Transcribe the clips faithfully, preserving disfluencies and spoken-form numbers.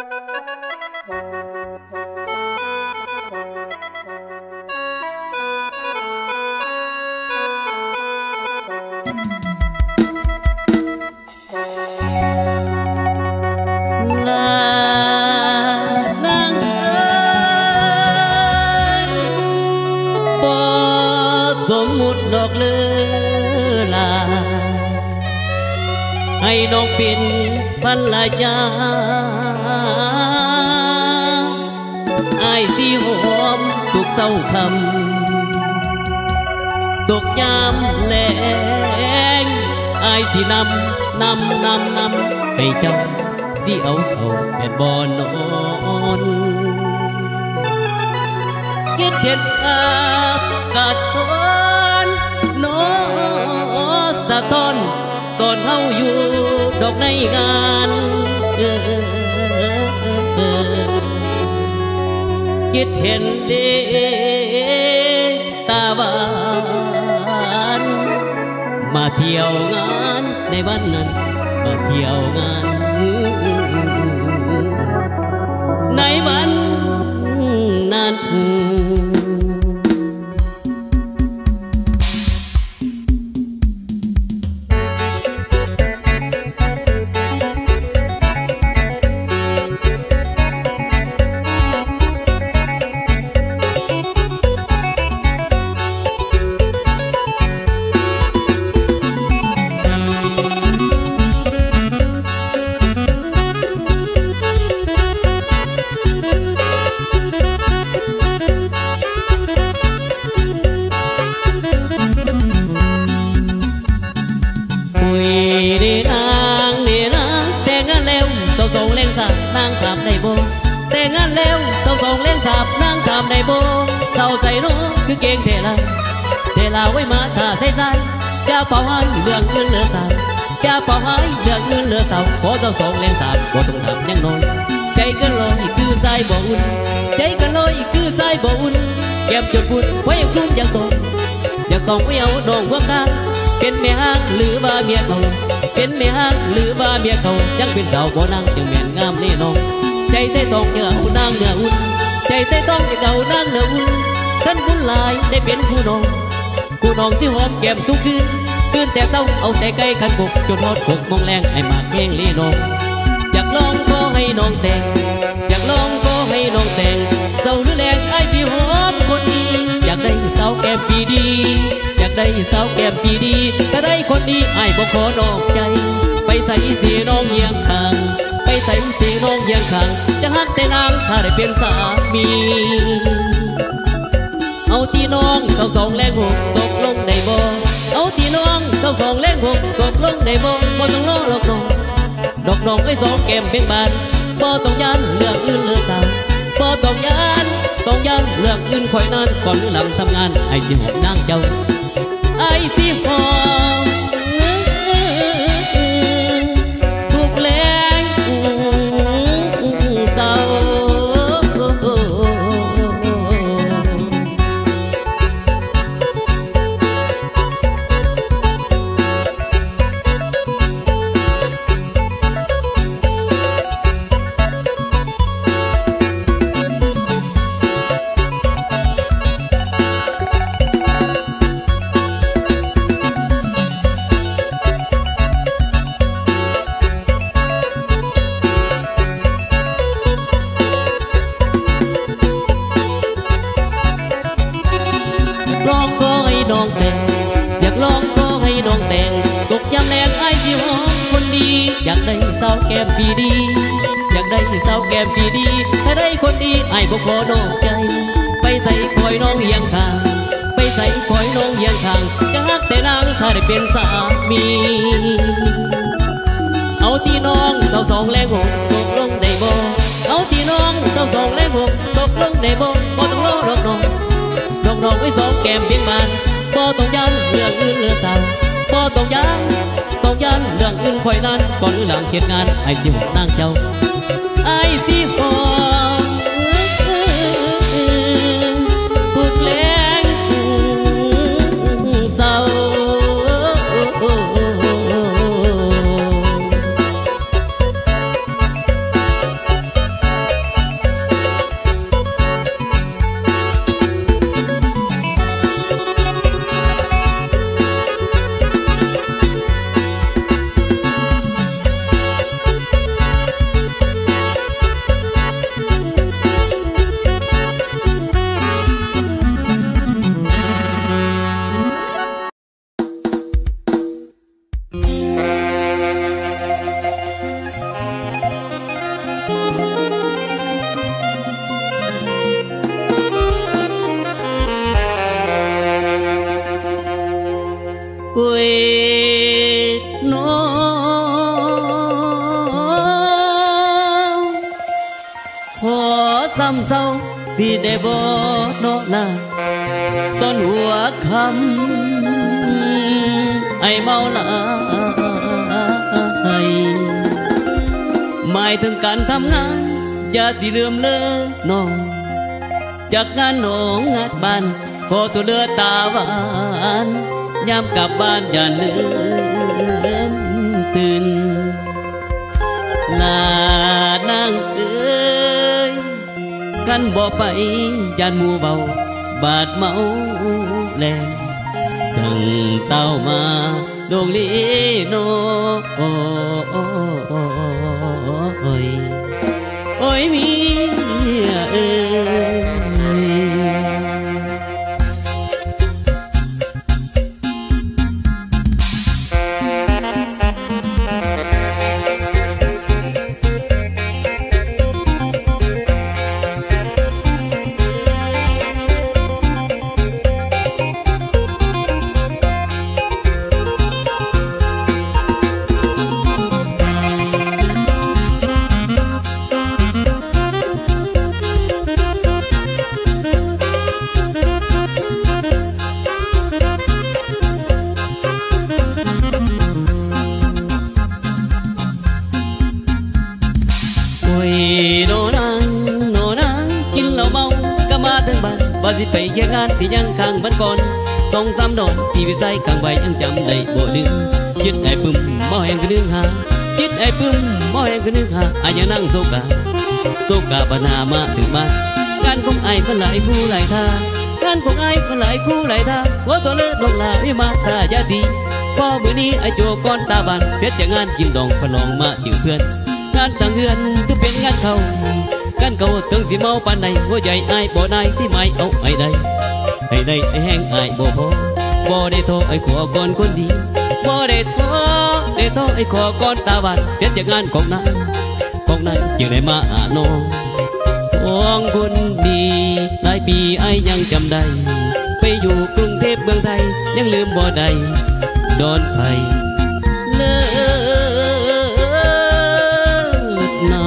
ให้น้องเป็นภรรยาไอ้สิหอมทุกเศร้าคำตกยามแลงไอ้สินำนำนำนำให้เจ้าสิเอาเขาแม่บ่นอนคิดเห็นอากัดทนโนสะท้อนตอนเฮาอยู่ดอกในงานคิดเห็นเดตาหวานมาเที่ยวงานในวันนั้นมาเที่ยวงานในวันนั้นนางขับได้บ่แต่งงานแล้วสองสองเลี้ยงสับนางทำได้บ่เศร้าใจรู้คือเก่งเทลาเทลาไว้มาถ้าใส่ใจจะเป่าให้เรื่องเงินเหลือสาวจะเป่าให้เรื่องเงินเหลือสาวขอเจ้าสองเลี้ยงสับบ่ต้องทำยังน้อยใจกันลอยคือใจบ่อุ่นใจกันลอยคือใจบ่อุ่นแก้มจุดบุญไว้ยังคุ้มยังตรงยังต้องไว้เอาดองหัวกาเป็นแม่ฮักหรือว่าเมียเขาเป็นแม่ฮักหรือว่าเมียเขายังเป็นสาวบ่นางจึงแม่นงามแน่นอนใจใส่ต้องอย่าเอานางเนื้ออุ่นใจใส่ต้องอย่าเอานางเนื้ออุ่นท่านบุญหลายได้เป็นผู้น้องผู้น้องสิหอมแก้มทุกคืนตื่นแต่เช้าเอาแต่ไก่ขันบกจนฮอดหกโมงแรงให้มาเพียงเลี้ยน้องอยากลองก็ให้น้องแต่งอยากลองก็ให้น้องแต่งเศร้าหรือแรงไอ้ที่หอมคนนี้อยากได้สาวแก้มปีดีอยากได้สาวแก้มปีดีถ้าได้คนดีไอ้บ่ขอนอกใจไปใส่เสียน้องเยียงข้างไปใส่เสียน้องเยียงข้างจะหักแต่นางถ้าได้เป็นสามีเอาตีน้องสองสองแรงหกตกลงได้บ่เอาตีน้องสองสองแรงหกตกลงได้บ่บ่ต้องรอหรอกน้องดอกน้องไอ้สองแก้มเบ่งบานบ่ต้องยันเรื่องอื่นเลือสาวบ่ต้องยันต้องยันเรื่องอื่นคอยนานก่อนหรือหลังทำงานไอ้ที่หกนางเจ้าไอ้ที่หอมถูกแรงเศร้าลองก็ให้น้องแต่งอยากลองก็ให้น้องแต่งตกยามแรงไอ้ที่หอมคนดีอยากได้สาวแก้มปีดีอยากได้สาวแก้มปีดีถ้าได้คนดีไอ้บ่ขอนอกใจไปใส่คอยน้องเยียงข้างไปใส่คอยน้องเยียงข้างจะฮักแต่นางถ้าได้เป็นสามีเอาที่น้องสาวสองแรงหกตกลงได้บ่เอาที่น้องสาวสองแรงหกตกลงได้บ่บ่ต้องรอหรอกน้องดอกน้องไว้สองแก้มเพียงบานบ่ต้องยันเรื่องอื่นเลือสาวบ่ต้องยันต้องยันเรื่องอื่นคอยนั้นก่อนหรือหลังเฮ็ดงานไอ้ที่หกนางเจ้าไอ้ที่หอมถูกแรงเศร้าซ้ำเศร้าที่ได้บ่โนนาต้นหัวคำไอเมาหลายหมายถึงการทำงานอย่าสิลืมเลยน้องจากงานหนองงานบ้านพอตัวเลือตาหวานยามกลับบ้านอย่าลืมตื่นลานางเอ้ยกันบ่ไปยานหมู่เบาบาดเมาแลจังเต้ามาดงลีโนโอ้ยโอ้ยมีเอ้ยว่าสิไปแค่งานที่ยังข้างบ้านก่อนต้องซ้ำดอกที่วิสัยข้างใบยังจำได้บ่ดึงยึดไอ้ปึ้มหม้อแห้งก็นึงหายึดไอ้ปึ้มหม้อแห้งก็นึงหาอายังนั่งโซกาโซกาปัญหามาถึงบ้านการของไอ้มันหลายคู่หลายท่าการของไอ้มันหลายคู่หลายท่าหัวตัวเลือดลงลาวิมาท่าญาติพอมื้อนี้ไอ้โจก้อนตาบานเสร็จจากงานกินดองพลองมาถึงเพื่อนงานต่างเฮือนก็เป็นงานเขากันเขาถึงสิเมาปานใดหัวใจไอ้บ่ได้ที่ไม่เอาไอ้ใดไอ้ใดไอ้แห้งไอ้บ่พอบ่ได้โทรไอ้ขอก่อนคนดีบ่ได้โทรได้โทรไอ้ขอก่อนตาบานเสร็จจากงานของนายของนายยังได้มาหาน้องของคนดีหลายปีไอ้ยังจำได้ไปอยู่กรุงเทพเมืองไทยยังลืมบ่ได้ดอนไผ่เลิศนา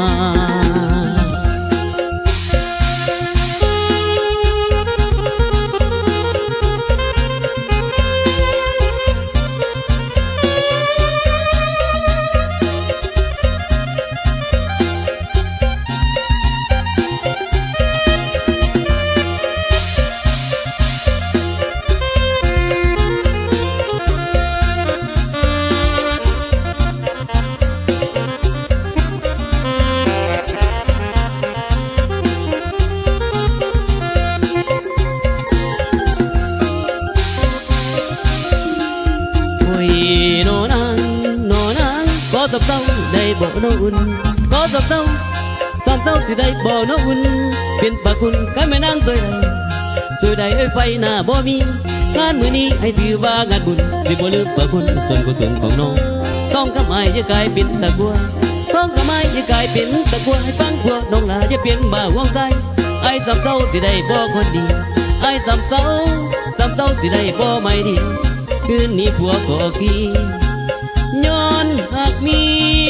ก็สับเต้าได้บ่โนอุ่นก็สับเต้าสับเต้าสิได้บ่โนอุ่นเป็นปากคุณกันแม่นางสวยใดสวยใดเอ้ยไฟหน้าบ่มีงานมื้อนี้ให้ถือว่างานบุญสิบ่ลืมปากคุณส่วนกุศลของน้องต้องกำไม้อย่ากลายเป็นตะกัวต้องกำไม้อย่ากลายเป็นตะกัวให้ฟังพวกน้องหลาอย่าเปลี่ยนบ่าห่วงใจไอ้สับเต้าสิได้บ่คนดีไอ้สับเต้าสับเต้าสิได้บ่ไม่ดีคืนนี้ผัวก็ขี้ย้อนหากมี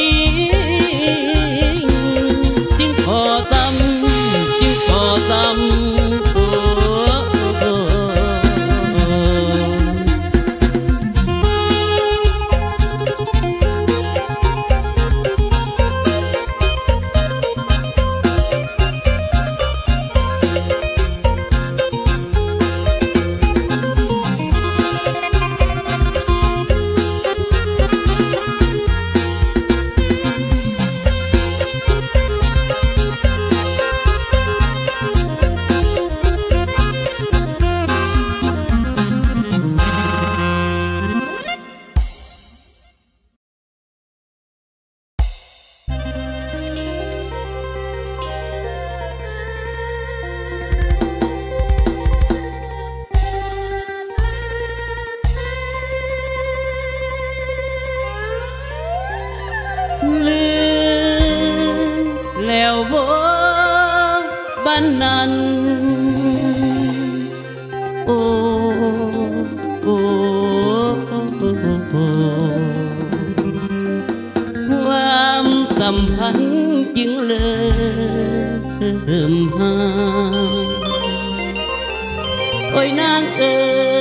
จึงขอซ้ำจึงขอซ้ำแล้วบ่บ้านนั้นโอ้โอ้ความสัมพันธ์จึงเลยมหาโอ้ยนางเอ๋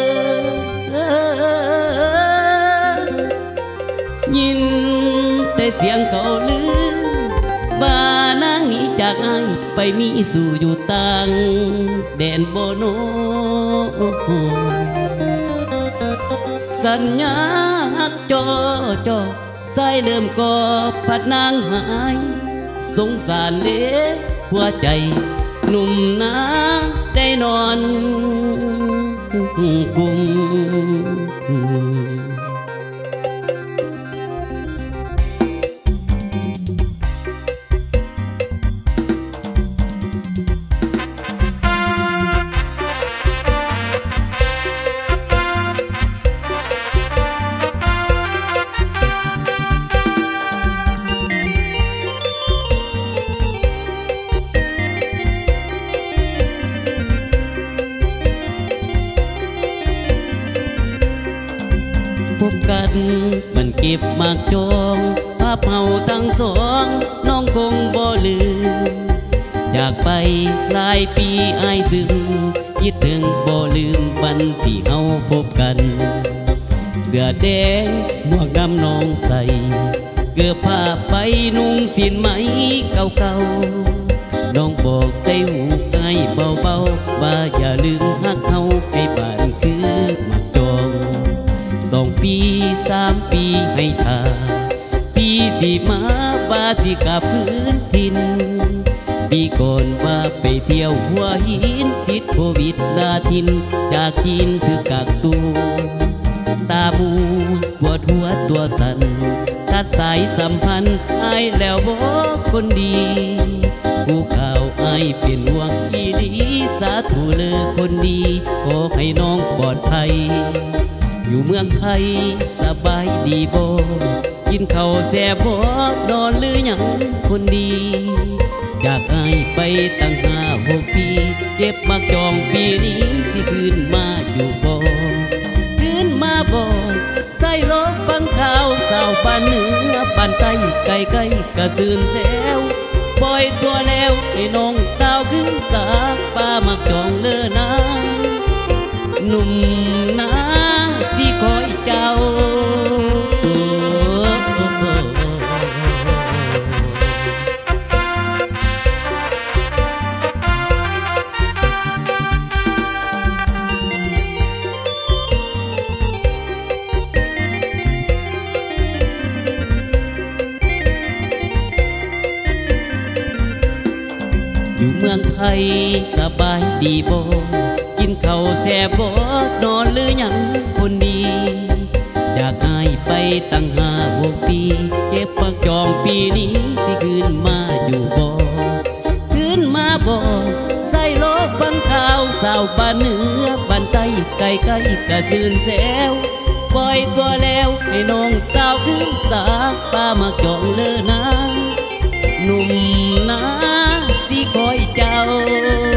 ยยินแต่เสียงเขาลือบ้านางหนีจากอ้ายไปมีสู่อยู่ต่างแดนโบโนสัญญาฮักจอจอใส่เริ่มก่อพัดนางหายสงสารเล็กหัวใจหนุ่มนาได้นอนกุมพบกันมันเก็บมากจองภาพเฮาทั้งสองน้องคงบ่ลืมจากไปหลายปีอายซึมคิดถึงบ่ลืมวันที่เฮาพบกันเสื้อแดงหมวกดำน้องใส่เกือบผ้าไปนุ่งสินไหมเก่าๆน้องบอกใส่หูไอ้เบาๆว่าอย่าลืมฮักเฮาให้บ้านคือมักจองสองปีสามปีให้ทาปีสี่มาว่าสิกลับพื้นถิ่นปีก่อนว่าไปเที่ยวหัวหินติดโควิดนาทินจากจีนถือกักตัวตาบูปวดหัวตัวสั่นตัดสายสัมพันธ์ไอ้แล้วบอกคนดีผู้ข่าวไอ้เป็นห่วงอีดีสาธุเลยคนดีขอให้น้องปลอดภัยอยู่เมืองไทยสบายดีบ่กินข้าวแซ่บบ่นอนหรือยังคนดีจากไอ้ไปตั้งห้าหกปีเก็บมักจองปีนี้ที่คืนมาอยู่บ่คืนมาบ่ใส่รถฟังข่าวสาวบ้านเหนือบ้านใต้ไกลไกลกระซืนแซวปล่อยตัวแล้วให้น้องสาวขึ้นสาป้ามักจองเลือนาหนุ่มนาสิคอยเจ้าอยู่เมืองไทยสบายดีบ่กินข้าวแซ่บบ่นอนหรือยังคนดีจากอายไปตั้งห้าหกปีเก็บปักจองปีนี้ที่คืนมาอยู่บ่คืนมาบ่ใส่โลกฟังข่าวสาวบ้านเหนือบ้านใต้ไกลไกลกระซืนแซวปล่อยตัวแล้วให้น้องสาวขึ้นสาป้ามาจองเลือนาหนุ่มนาสิคอยเจ้า